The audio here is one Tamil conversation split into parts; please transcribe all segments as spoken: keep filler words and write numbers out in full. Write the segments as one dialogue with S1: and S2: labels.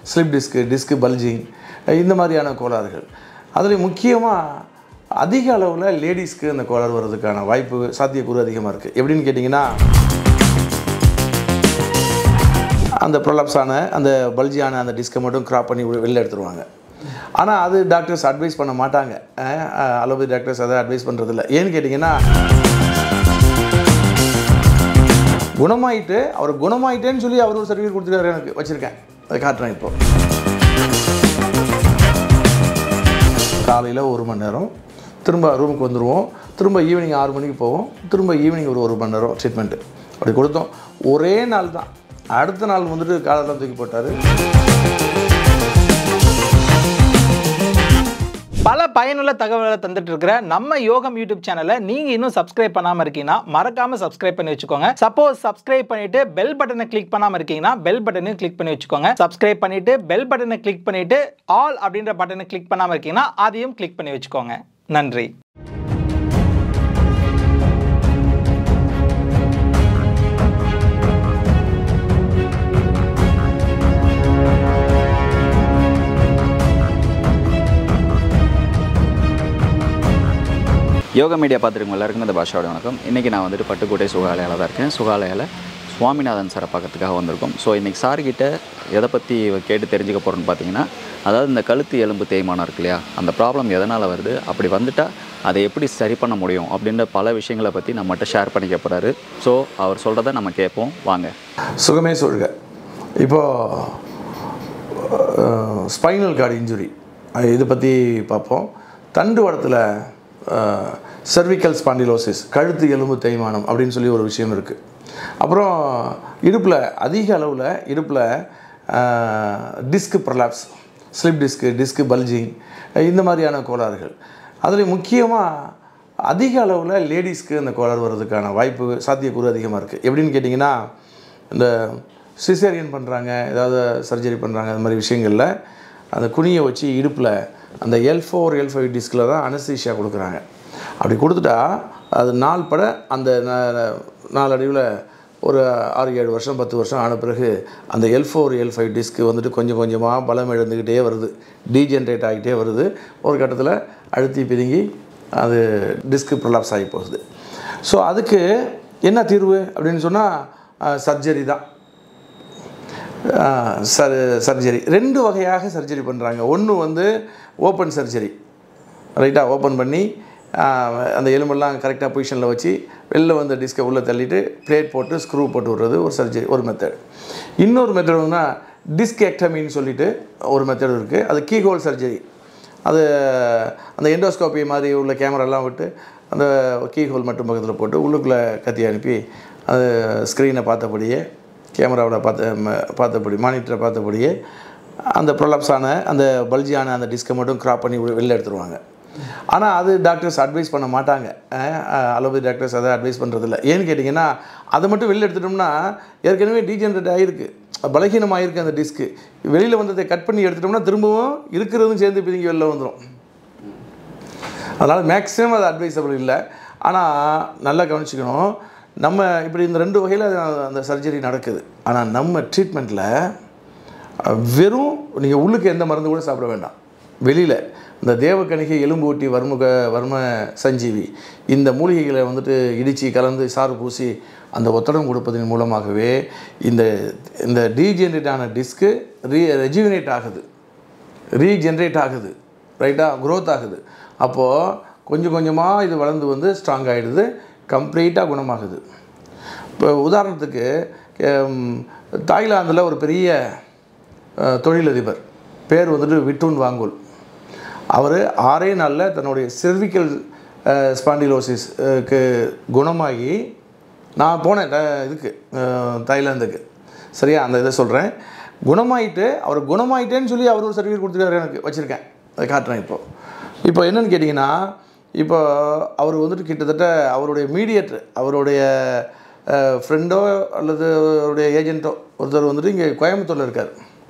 S1: ஸ்லிப் டிஸ்க்கு டிஸ்க்கு பல்ஜிங் இந்த மாதிரியான கோளாறுகள். அதில் முக்கியமாக அதிக அளவில் லேடிஸ்க்கு அந்த கோளாறு வர்றதுக்கான வாய்ப்பு சாத்தியக்கூறு அதிகமாக இருக்குது. எப்படின்னு கேட்டிங்கன்னா, அந்த ப்ரொலாப்ஸான அந்த பல்ஜியான அந்த டிஸ்கை மட்டும் கிராப் பண்ணி வெளில எடுத்துருவாங்க. ஆனால் அது டாக்டர்ஸ் அட்வைஸ் பண்ண மாட்டாங்க. அலோபதி டாக்டர்ஸ் அதை அட்வைஸ் பண்ணுறதில்ல. ஏன்னு கேட்டிங்கன்னா, குணமாயிட்டு அவர் குணமாயிட்டேன்னு சொல்லி அவர் ஒரு சர்டிஃபிகேட் கொடுத்துருக்காரு, எனக்கு வச்சுருக்கேன், அதை காட்டுறேன். இப்போ காலையில் ஒரு மணி நேரம், திரும்ப ரூமுக்கு வந்துடுவோம், திரும்ப ஈவினிங் ஆறு மணிக்கு போவோம், திரும்ப ஈவினிங் ஒரு ஒரு மணி நேரம் ட்ரீட்மெண்ட்டு அப்படி கொடுத்தோம். ஒரே நாள் தான். அடுத்த நாள் வந்துட்டு காலெல்லாம் தூக்கி போட்டார்.
S2: பல பயனுள்ள தகவல்களை தந்துட்டு இருக்கிற நம்ம யோகம் யூடியூப் சேனலை நீங்க இன்னும் சப்ஸ்கிரைப் பண்ணாம இருக்கீங்கன்னா மறக்காம சப்ஸ்கிரைப் பண்ணி வச்சுக்கோங்க. சப்போஸ் சப்ஸ்கிரைப் பண்ணிட்டு பெல் பட்டனை கிளிக் பண்ணாம இருக்கீங்கன்னா பெல் பட்டனையும் கிளிக் பண்ணி வச்சுக்கோங்க. சப்ஸ்கிரைப் பண்ணிட்டு பெல் பட்டனை கிளிக் பண்ணிட்டு ஆல் அப்படின்ற பட்டனை கிளிக் பண்ணாம இருக்கீங்கன்னா அதையும் கிளிக் பண்ணி வச்சுக்கோங்க. நன்றி.
S3: யோகா மீடியா பார்த்துருக்கோம் எல்லாருக்கும் இந்த பாஷாவோட வணக்கம். இன்றைக்கி நான் வந்துட்டு பட்டுக்கோட்டை சுகாலயாவில் தான் இருக்கேன். சுகாலயாவில் சுவாமிநாதன் சாரை பார்க்கறதுக்காக வந்திருக்கோம். ஸோ இன்றைக்கி சார்கிட்ட எதை பற்றி கேட்டு தெரிஞ்சுக்க போகிறோன்னு பார்த்தீங்கன்னா, அதாவது இந்த கழுத்து எலும்பு தேய்மானம் இருக்கு இல்லையா, அந்த ப்ராப்ளம் எதனால் வருது, அப்படி வந்துட்டால் அதை எப்படி சரி பண்ண முடியும் அப்படின்ற பல விஷயங்களை பற்றி நம்மகிட்ட ஷேர் பண்ணிக்க போகிறாரு. ஸோ அவர் சொல்கிறத நம்ம கேட்போம் வாங்க.
S1: சுகமே சொல்க. இப்போது ஸ்பைனல் கார்டு இன்ஜுரி இதை பற்றி பார்ப்போம். தண்டுவடத்தில் செர்விக்கல் ஸ்பாண்டிலோசிஸ் கழுத்து எலும்பு தேய்மானம் அப்படின்னு சொல்லி ஒரு விஷயம் இருக்குது. அப்புறம் இடுப்பில் அதிக அளவில் இடுப்பில் disc prolapse, slip disc disc bulging இந்த மாதிரியான கோளாறுகள். அதில் முக்கியமாக அதிக அளவில் லேடிஸ்க்கு அந்த கோளாறு வர்றதுக்கான வாய்ப்பு சாத்தியக்கூறு அதிகமாக இருக்குது. எப்படின்னு கேட்டிங்கன்னா, இந்த சிசேரியன் பண்ணுறாங்க, ஏதாவது சர்ஜரி பண்ணுறாங்க, அந்த மாதிரி விஷயங்களில் அந்த குனியை வச்சு இடுப்பில் அந்த எல் ஃபோர் எல் ஃபைவ் டிஸ்கில் தான் அனஸ்தீஷியா கொடுக்குறாங்க. அப்படி கொடுத்துட்டா அது நாள் பட அந்த நாளடைவில் ஒரு ஆறு ஏழு வருஷம் பத்து வருஷம் ஆன பிறகு அந்த L four L five disc வந்துட்டு கொஞ்சம் கொஞ்சமாக பலம் இழந்துக்கிட்டே வருது, டீஜென்ரேட் ஆகிட்டே வருது. ஒரு கட்டத்தில் அழுத்தி பிதுங்கி அது டிஸ்க்கு ப்ரொலாப்ஸ் ஆகி போகுது. ஸோ அதுக்கு என்ன தீர்வு அப்படின்னு சொன்னால் சர்ஜரி தான். சர் சர்ஜரி ரெண்டு வகையாக சர்ஜரி பண்ணுறாங்க. ஒன்று வந்து ஓப்பன் சர்ஜரி, ரைட்டாக ஓப்பன் பண்ணி அந்த எலும்பெல்லாம் கரெக்டாக பொசிஷனில் வச்சு வெளில வந்து டிஸ்கை உள்ளே தள்ளிட்டு பிளேட் போட்டு ஸ்க்ரூ போட்டு விடுறது ஒரு சர்ஜரி, ஒரு மெத்தட். இன்னொரு மெத்தட் வந்து டிஸ்க் எக்டமின்னு சொல்லிட்டு ஒரு மெத்தட் இருக்குது. அது கீஹோல் சர்ஜரி. அது அந்த எண்டோஸ்கோப்பி மாதிரி உள்ள கேமராலாம் விட்டு அந்த கீஹோல் மட்டும் பக்கத்தில் போட்டு உள்ளுக்குள்ளே கத்தி அனுப்பி அது ஸ்க்ரீனை பார்த்தபடியே, கேமராவில் பார்த்த பார்த்தபடி மானிட்டரை பார்த்தபடியே அந்த ப்ரொலாப்ஸான அந்த பல்ஜியான அந்த டிஸ்கை மட்டும் கிராப் பண்ணி வெளில எடுத்துருவாங்க. ஆனால் அது டாக்டர்ஸ் அட்வைஸ் பண்ண மாட்டாங்க. அலோபதி டாக்டர்ஸ் அதை அட்வைஸ் பண்ணுறதில்ல. ஏன்னு கேட்டிங்கன்னா, அதை மட்டும் வெளில எடுத்துட்டோம்னா ஏற்கனவே டீஜென்ரேட் ஆகிருக்கு, பலகீனமாகிருக்கு அந்த டிஸ்க்கு. வெளியில் வந்ததை கட் பண்ணி எடுத்துட்டோம்னா திரும்பவும் இருக்கிறதும் சேர்ந்து பிதுங்கி வெளில வந்துடும். அதனால் மேக்ஸிமம் அது அட்வைஸபிள் இல்லை. ஆனால் நல்லா கவனிச்சிக்கணும், நம்ம இப்படி இந்த ரெண்டு வகையில் அந்த சர்ஜரி நடக்குது. ஆனால் நம்ம ட்ரீட்மெண்ட்டில் வெறும் நீங்கள் உள்ளுக்கு எந்த மருந்து கூட சாப்பிட வேண்டாம். வெளியில் இந்த தேவக்கணிகை எலும்பு ஊட்டி வர்முக வர்ம சஞ்சீவி இந்த மூலிகைகளை வந்துட்டு இடித்து கலந்து சாறு பூசி அந்த ஒத்தடம் கொடுப்பதன் மூலமாகவே இந்த இந்த டீஜென்ரேட்டான டிஸ்க்கு ரீ ரெஜுவினேட் ஆகுது, ரீஜென்ரேட் ஆகுது, ரைட்டாக க்ரோத் ஆகுது. அப்போது கொஞ்சம் கொஞ்சமாக இது வளர்ந்து வந்து ஸ்ட்ராங் ஆகிடுது, கம்ப்ளீட்டாக குணமாகுது. இப்போ உதாரணத்துக்கு தாய்லாந்தில் ஒரு பெரிய தொழிலதிபர் பேர் வந்துட்டு விட்டுன் வாங்கோல். அவர் ஆறே நாளில் தன்னுடைய செர்விக்கல் ஸ்பாண்டிலோசிஸ்க்கு குணமாகி, நான் போனேன் இதுக்கு தாய்லாந்துக்கு, சரியா, அந்த இதை சொல்கிறேன், குணமாயிட்டு அவர் குணமாயிட்டேன்னு சொல்லி அவர் ஒரு சர்டிஃபிகேட் கொடுத்துருக்காரு, எனக்கு வச்சுருக்கேன், அதை காட்டுறேன். இப்போது இப்போ என்னென்னு கேட்டிங்கன்னா, இப்போ அவர் வந்துட்டு கிட்டத்தட்ட அவருடைய மீடியேட்டர், அவருடைய ஃப்ரெண்டோ அல்லது அவருடைய ஏஜென்ட்டோ ஒருத்தர் வந்துட்டு இங்கே கோயம்புத்தூரில் இருக்கார்.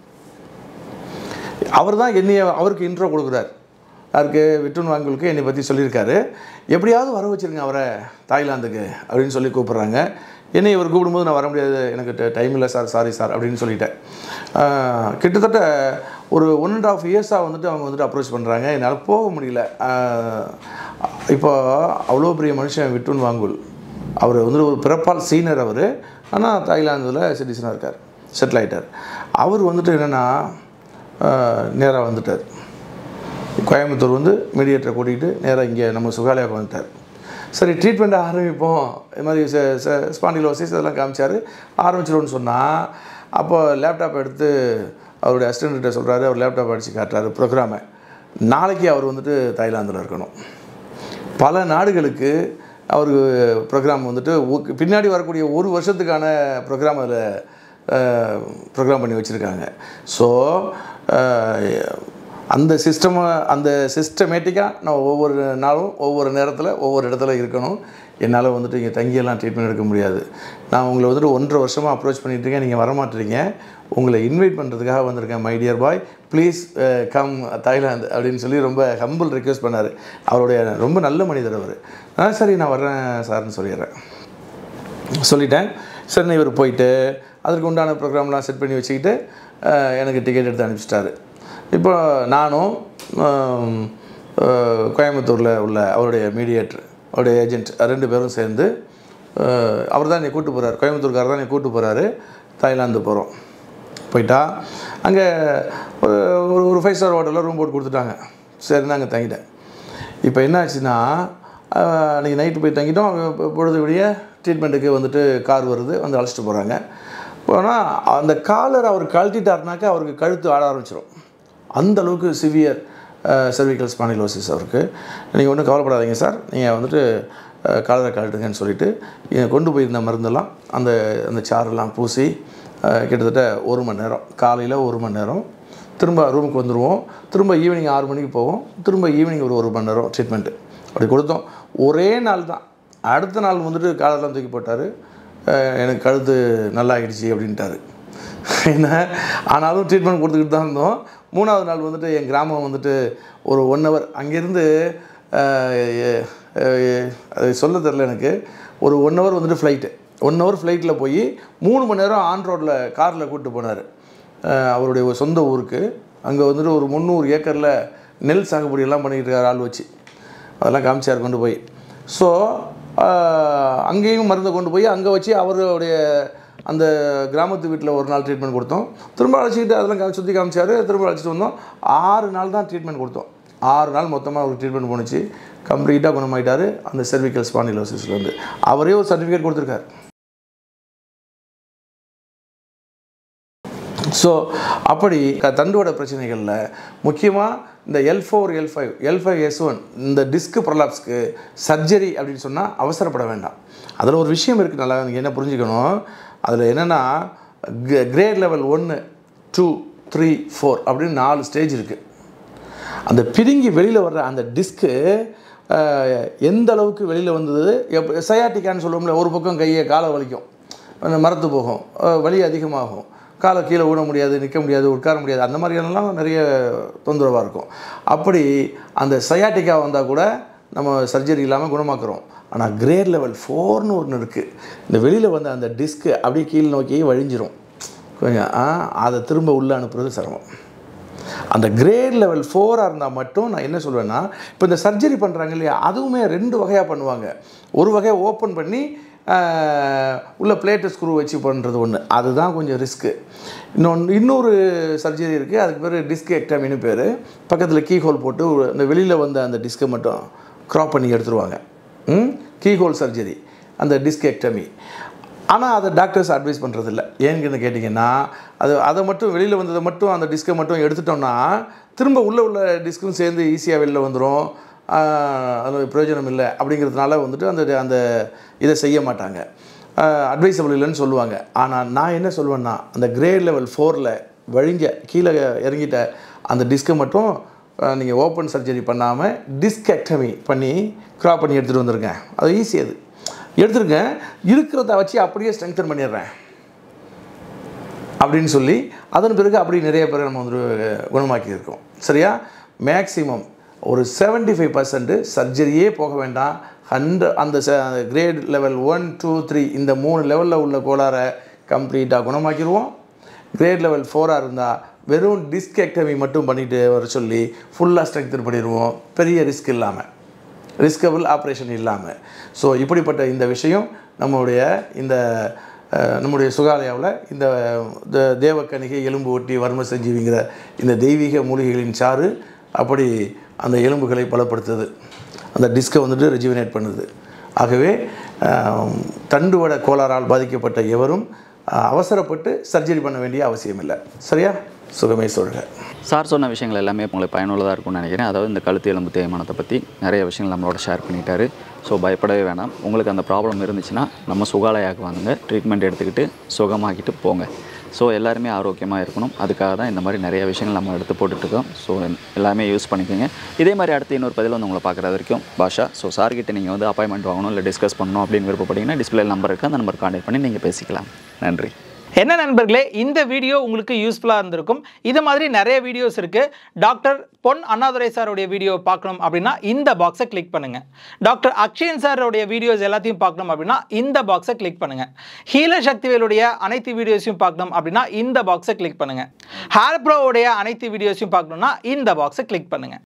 S1: அவர் தான் என்னைய அவருக்கு இன்ட்ரோ கொடுக்குறார். யாருக்கு? விட்டுன் வாங்கலுக்கு என்னை பற்றி சொல்லியிருக்காரு. எப்படியாவது வர வச்சுருங்க அவரை தாய்லாந்துக்கு அப்படின்னு சொல்லி கூப்பிட்றாங்க. என்னை இவர் கூப்பிடும்போது நான் வர முடியாது, எனக்கு டைம் இல்லை சார், சாரி சார் அப்படின்னு சொல்லிட்டேன். கிட்டத்தட்ட ஒரு ஒன் அண்ட் ஆஃப் இயர்ஸாக வந்துட்டு அவங்க வந்துட்டு அப்ரோச் பண்ணுறாங்க. என்னால் போக முடியல. இப்போ அவ்வளோ பெரிய மனுஷன் விட்டுன் வாங்குல், அவர் வந்துட்டு ஒரு பிறப்பால் சீனியர் அவர். ஆனால் தாய்லாந்தில் சிட்டிசனாக இருக்கார், செட்டில் ஆகிட்டார். அவர் வந்துட்டு என்னென்னா நேராக வந்துட்டார் கோயம்புத்தூர், வந்து மீடியேட்டரை கூட்டிகிட்டு நேராக இங்கே நம்ம சுகாலயாவுக்கு வந்துட்டார். சரி, ட்ரீட்மெண்ட்டை ஆரம்பிப்போம், இது மாதிரி ஸ்பாண்டிலோசிஸ் இதெல்லாம் காமிச்சார். ஆரம்பிச்சிடும்னு சொன்னால் அப்போ லேப்டாப் எடுத்து அவருடைய அசிஸ்டண்ட்கிட்ட சொல்கிறாரு. அவர் லேப்டாப் அடித்து காட்டுறாரு ப்ரோக்ராமை. நாளைக்கு அவர் வந்துட்டு தாய்லாந்தில் இருக்கணும். பல நாடுகளுக்கு அவருக்கு ப்ரோக்ராம் வந்துட்டு பின்னாடி வரக்கூடிய ஒரு வருஷத்துக்கான ப்ரோக்ராம் அதில் ப்ரோக்ராம் பண்ணி வச்சுருக்காங்க. ஸோ அந்த சிஸ்டமை அந்த சிஸ்டமேட்டிக்காக நான் ஒவ்வொரு நாளும் ஒவ்வொரு நேரத்தில் ஒவ்வொரு இடத்துல இருக்கணும். என்னால் வந்துட்டு இங்கே தங்கியெல்லாம் ட்ரீட்மெண்ட் எடுக்க முடியாது. நான் உங்களை வந்துட்டு ஒன்றரை வருஷமாக அப்ரோச் பண்ணிகிட்ருக்கேன், நீங்கள் வரமாட்டீங்க. உங்களை இன்வைட் பண்ணுறதுக்காக வந்திருக்கேன். My dear boy, please come Thailand அப்படின்னு சொல்லி ரொம்ப ஹம்பிள் ரிக்வெஸ்ட் பண்ணார். அவருடைய ரொம்ப நல்ல மனிதர் அவர். ஆ சரி, நான் வர்றேன் சார்னு சொல்லிடுறேன். சொல்லிட்டேன். சரி, இவர் போயிட்டு அதற்கு உண்டான ப்ரோக்ராம்லாம் செட் பண்ணி வச்சுக்கிட்டு எனக்கு டிக்கெட் எடுத்து அனுப்பிச்சிட்டாரு. இப்போ நானும் கோயம்புத்தூரில் உள்ள அவருடைய மீடியேட்டர், அவருடைய ஏஜென்ட் ரெண்டு பேரும் சேர்ந்து, அவர் தான் என்னை கூப்பிட்டு போகிறார், கோயம்புத்தூர்காரர் தான் என்னை கூப்பிட்டு போகிறாரு. தாய்லாந்து போகிறோம். போயிட்டா அங்கே ஒரு ஒரு ஃபைவ் ஸ்டார் ஹோட்டலில் ரூம் போட்டு கொடுத்துட்டாங்க. சரின்னு அங்கே தங்கிட்டேன். இப்போ என்ன ஆச்சுன்னா, அன்றைக்கி நைட்டு போய் தங்கிட்டோம். பொழுது விடிய ட்ரீட்மெண்ட்டுக்கு வந்துட்டு கார் வருது, வந்து அழைச்சிட்டு போகிறாங்க. போனால் அந்த காலர் அவர் கழட்டிட்டாருனாக்கா அவருக்கு கழுத்து ஆட ஆரம்பிச்சிடும். அந்தளவுக்கு சிவியர் செர்விக்கல் ஸ்பாண்டிலோசிஸ் அவருக்கு. நீங்கள் ஒன்றும் கவலைப்படாதீங்க சார், நீங்கள் வந்துட்டு காலரை கழட்டுங்கன்னு சொல்லிவிட்டு கொண்டு போயிருந்த மருந்தெல்லாம் அந்த அந்த சாரெல்லாம் பூசி கிட்டத்தட்ட ஒரு மணி நேரம், காலையில் ஒரு மணி நேரம், திரும்ப ரூமுக்கு வந்துடுவோம். திரும்ப ஈவினிங் ஆறு மணிக்கு போவோம். திரும்ப ஈவினிங் ஒரு ஒரு மணி நேரம் ட்ரீட்மெண்ட்டு அப்படி கொடுத்தோம். ஒரே நாள் தான். அடுத்த நாள் வந்துட்டு காலரெலாம் தூக்கி போட்டார். எனக்கு கழுத்து நல்லா ஆகிடுச்சி அப்படின்ட்டார். என்ன ஆனாலும் ட்ரீட்மெண்ட் கொடுத்துக்கிட்டு தான் இருந்தோம். மூணாவது நாள் வந்துட்டு என் கிராமம் வந்துட்டு ஒரு ஒன் ஹவர் அங்கேருந்து, அது சொல்ல தெரில எனக்கு, ஒரு ஒன் ஹவர் வந்துட்டு ஃப்ளைட்டு ஒன் ஹவர் ஃப்ளைட்டில் போய் மூணு மணி நேரம் ஆன் ரோட்டில் காரில் கூப்பிட்டு போனார் அவருடைய சொந்த ஊருக்கு. அங்கே வந்துட்டு ஒரு முந்நூறு ஏக்கரில் நெல் சாகுபடியெல்லாம் பண்ணிக்கிட்டு இருக்கார் ஆள் வச்சு. அதெல்லாம் காமிச்சார் கொண்டு போய். ஸோ அங்கேயும் மருந்தை கொண்டு போய் அங்கே வச்சு அவருடைய அந்த கிராமத்து வீட்டில் ஒரு நாள் ட்ரீட்மெண்ட் கொடுத்தோம். திரும்ப அழைச்சிக்கிட்டு அதெல்லாம் காமி சுற்றி காமிச்சார். திரும்ப அழைச்சிட்டு வந்தோம். ஆறு நாள் தான் ட்ரீட்மெண்ட் கொடுத்தோம். ஆறு நாள் மொத்தமாக ஒரு ட்ரீட்மெண்ட் போணுச்சு. கம்ப்ளீட்டாக குணமாயிட்டார் அந்த செர்விக்கல் ஸ்பாண்டிலோசிஸ்லேருந்து. அவரே ஒரு சர்டிஃபிகேட் கொடுத்துருக்காரு. ஸோ அப்படி தண்டுவட பிரச்சனைகளில் முக்கியமாக இந்த L four L five L five S one இந்த டிஸ்க் ப்ரொலாப்ஸ்க்கு சர்ஜரி அப்படின்னு சொன்னால் அவசரப்பட வேண்டாம். அதில் ஒரு விஷயம் இருக்குது, நல்லா நீங்கள் என்ன புரிஞ்சுக்கணும். அதில் என்னென்னா கிரேட் லெவல் ஒன்று டூ த்ரீ ஃபோர் அப்படின்னு நாலு ஸ்டேஜ் இருக்குது. அந்த பிடுங்கி வெளியில் வர்ற அந்த டிஸ்க்கு எந்த அளவுக்கு வெளியில் வந்தது, எப் சயாட்டிக்கான்னு சொல்லுவோம்ல, ஒரு பக்கம் கையை காலை வலிக்கும், மரத்து போகும், வலி அதிகமாகும், காலை கீழே ஊட முடியாது, நிற்க முடியாது, உட்கார முடியாது, அந்த மாதிரியெல்லாம் நிறைய தொந்தரவாக இருக்கும். அப்படி அந்த சயாட்டிக்கா வந்தால் கூட நம்ம சர்ஜரி இல்லாமல் குணமாக்குறோம். ஆனால் கிரேட் லெவல் ஃபோர்னு ஒன்று இருக்குது. இந்த வெளியில் வந்த அந்த டிஸ்க்கு அப்படியே கீழ் நோக்கி வழிஞ்சிரும் கொஞ்சம். அதை திரும்ப உள்ளே அனுப்புறது சிரமம். அந்த கிரேட் லெவல் ஃபோராக இருந்தால் மட்டும் நான் என்ன சொல்வேன்னா, இப்போ இந்த சர்ஜரி பண்ணுறாங்க இல்லையா, அதுவுமே ரெண்டு வகையாக பண்ணுவாங்க. ஒரு வகையை ஓப்பன் பண்ணி உள்ள பிளேட்டு ஸ்க்ரூ வச்சு பண்ணுறது ஒன்று, அதுதான் கொஞ்சம் ரிஸ்க்கு. இன்னொன்று இன்னொரு சர்ஜரி இருக்குது, அதுக்கு பேர் டிஸ்க் எக்டமின்னு பேர். பக்கத்தில் கீ ஹோல் போட்டு இந்த வெளியில் வந்த அந்த டிஸ்கை மட்டும் க்ராப் பண்ணி எடுத்துருவாங்க. கீ ஹோல் சர்ஜரி, அந்த டிஸ்க் எக்டமி. ஆனால் அதை டாக்டர்ஸ் அட்வைஸ் பண்ணுறதில்ல. ஏன்னு கேட்டிங்கன்னா, அது அதை மட்டும் வெளியில் வந்ததை மட்டும் அந்த டிஸ்கை மட்டும் எடுத்துட்டோம்னா திரும்ப உள்ளே உள்ள டிஸ்க்கும் சேர்ந்து ஈஸியாக வெளியில் வந்துடும், அது பிரயோஜனம் இல்லை. அப்படிங்கிறதுனால வந்துட்டு அந்த அந்த இதை செய்ய மாட்டாங்க, அட்வைசபிள் இல்லைன்னு சொல்லுவாங்க. ஆனால் நான் என்ன சொல்லுவேன்னா, அந்த கிரேட் லெவல் ஃபோரில் வழிங்க கீழே இறங்கிட்ட அந்த டிஸ்கை மட்டும் நீங்கள் ஓப்பன் சர்ஜரி பண்ணாமல் டிஸ்கெக்டமி பண்ணி க்ராப் பண்ணி எடுத்துகிட்டு வந்துருங்க. அது ஈஸி. அது எடுத்துருக்கேன், இருக்கிறத வச்சு அப்படியே ஸ்ட்ரெங்தன் பண்ணிடுறேன் அப்படின்னு சொல்லி அதன் பிறகு அப்படி நிறைய பேர் நம்ம வந்து குணமாக்கியிருக்கோம். சரியா? மேக்ஸிமம் ஒரு செவன்ட்டி ஃபைவ் பர்சன்ட்டு சர்ஜரியே போக வேண்டாம். ஹண்ட்ரட் அந்த grade level one two three இந்த மூணு லெவலில் உள்ள கோளாறை கம்ப்ளீட்டாக குணமாக்கிடுவோம். கிரேட் லெவல் ஃபோராக இருந்தால் வெறும் டிஸ்கெக்டமி மட்டும் பண்ணிட்டு வர சொல்லி ஃபுல்லாக ஸ்ட்ரெங்தன் பண்ணிடுவோம், பெரிய ரிஸ்க் இல்லாமல், ரிஸ்கபிள் ஆப்ரேஷன் இல்லாமல். ஸோ இப்படிப்பட்ட இந்த விஷயம் நம்முடைய இந்த நம்முடைய சுகாலயாவில் இந்த தேவக்கணிகை, எலும்பு ஒட்டி, வர்ம சஞ்சீவிங்கிற இந்த தெய்வீக மூலிகைகளின் சாறு அப்படி அந்த எலும்புகளை பலப்படுத்துது, அந்த டிஸ்கை வந்துட்டு ரெஜுவினேட் பண்ணுது. ஆகவே தண்டுவட கோளாறால் பாதிக்கப்பட்ட எவரும் அவசரப்பட்டு சர்ஜரி பண்ண வேண்டிய அவசியம் இல்லை. சரியா? சுகமே சொல்க.
S3: சார் சொன்ன விஷயங்கள் எல்லாமே உங்களுக்கு பயனுள்ளதாக இருக்கும்னு நினைக்கிறேன். அதாவது இந்த கழுத்து எலும்பு தேய்மானத்தை பற்றி நிறைய விஷயங்கள் நம்மளோட ஷேர் பண்ணிட்டாரு. ஸோ பயப்படவே வேணாம். உங்களுக்கு அந்த ப்ராப்ளம் இருந்துச்சுன்னா நம்ம சுகாலயாவுக்கு வாங்குங்க, ட்ரீட்மெண்ட் எடுத்துக்கிட்டு சுகமாக்கிட்டு போங்க. ஸோ எல்லாருமே ஆரோக்கியமாக இருக்கணும். அதுக்காக தான் இந்த மாதிரி நிறைய விஷயங்கள் நம்ம எடுத்து போட்டுட்ருக்கோம். ஸோ எல்லாமே யூஸ் பண்ணிக்கோங்க. இதே மாதிரி அடுத்து இன்னொரு பதில் வந்து உங்களை பார்க்குறது வரைக்கும் பாஷா. ஸோ சார்கிட்ட நீங்கள் வந்து அப்பாயின்மெண்ட் வாங்கணும் இல்லை டிஸ்கஸ் பண்ணணும் அப்படின்னு விருப்பப்பட்டீங்கன்னா டிஸ்பிளே நம்பர் இருக்குது, அந்த நம்பர் கான்டெக்ட் பண்ணி நீங்கள் பேசிக்கலாம். நன்றி.
S2: என்ன நண்பர்களே, இந்த வீடியோ உங்களுக்கு யூஸ்ஃபுல்லாக இருந்திருக்கும். இது மாதிரி நிறைய வீடியோஸ் இருக்குது. டாக்டர் பொன் அண்ணாதுரை சாருடைய வீடியோ பார்க்கணும் அப்படின்னா இந்த பாக்ஸை கிளிக் பண்ணுங்கள். டாக்டர் அக்ஷயன் சாருடைய வீடியோஸ் எல்லாத்தையும் பார்க்கணும் அப்படின்னா இந்த பாக்ஸை கிளிக் பண்ணுங்கள். ஹீல சக்திவேலுடைய அனைத்து வீடியோஸையும் பார்க்கணும் அப்படின்னா இந்த பாக்ஸை கிளிக் பண்ணுங்கள். ஹேர் ப்ரோவுடைய அனைத்து வீடியோஸையும் பார்க்கணுன்னா இந்த பாக்ஸை கிளிக் பண்ணுங்கள்.